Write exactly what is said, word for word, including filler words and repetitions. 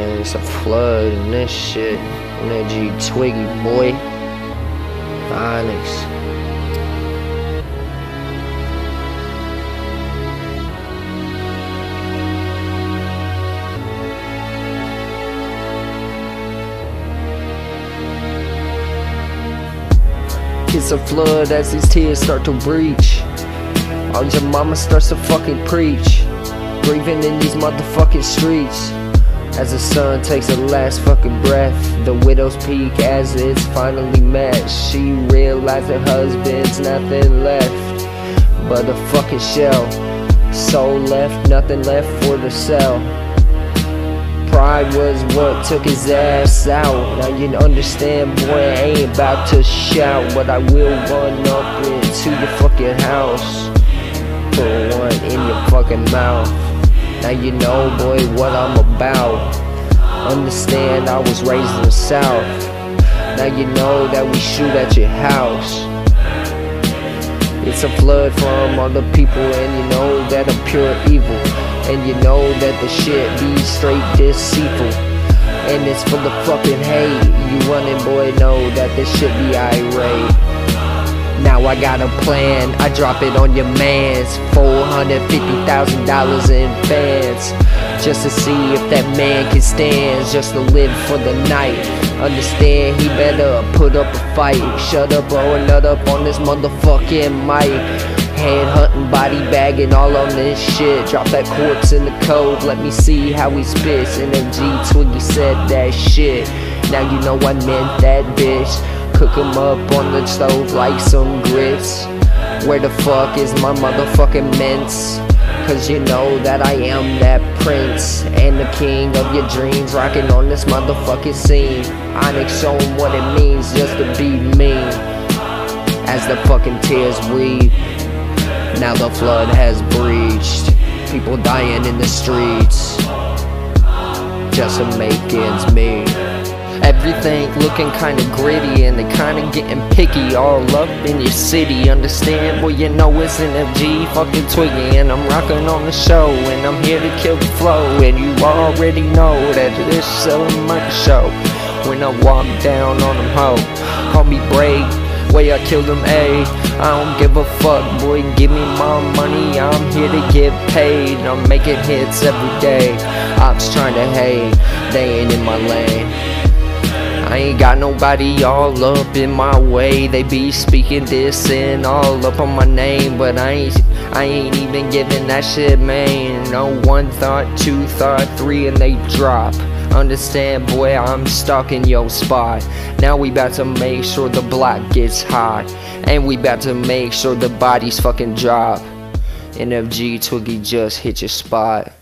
Man, it's a flood and this shit. Energy Twiggy, boy. Onyx. It's a flood as these tears start to breach. All your mama starts to fucking preach. Breathing in these motherfucking streets. As the sun takes a last fucking breath, the widow's peak as it's finally met. She realized her husband's nothing left but a fucking shell. Soul left, nothing left for the sell. Pride was what took his ass out. Now you understand, boy, I ain't about to shout, but I will run up into your fucking house. Put one in your fucking mouth. Now you know, boy, what I'm about. Understand, I was raised in the South. Now you know that we shoot at your house. It's a flood from all the people, and you know that I'm pure evil. And you know that the shit be straight deceitful. And it's for the fucking hate. You running, boy, know that this shit be irate. Now I got a plan, I drop it on your mans. Four hundred fifty thousand dollars in fans, just to see if that man can stand, just to live for the night. Understand, he better put up a fight. Shut up or nut up on this motherfucking mic. Head hunting, body bagging, all on this shit. Drop that corpse in the code, let me see how he spits. N F G Twiggy said that shit. Now you know I meant that, bitch. Cook 'em up on the stove like some grits. Where the fuck is my motherfucking mints? Cause you know that I am that prince and the king of your dreams, rocking on this motherfucking scene. Onyx, show 'em what it means just to be mean. As the fucking tears weep, now the flood has breached. People dying in the streets just to make ends meet. Everything looking kinda gritty, and they kinda getting picky all up in your city. Understand, well you know it's N F G fucking Twiggy, and I'm rocking on the show, and I'm here to kill the flow. And you already know that this selling my show. When I walk down on them ho, call me break, way I kill them A. I don't give a fuck, boy, give me my money, I'm here to get paid. I'm making hits every day, ops trying to hate, they ain't in my lane. I ain't got nobody all up in my way. They be speaking this and all up on my name, but I ain't I ain't even giving that shit, man. No one thought, two thought, three, and they drop. Understand, boy, I'm stuck in your spot. Now we about to make sure the block gets hot, and we about to make sure the bodies fucking drop. N F G Twiggy just hit your spot.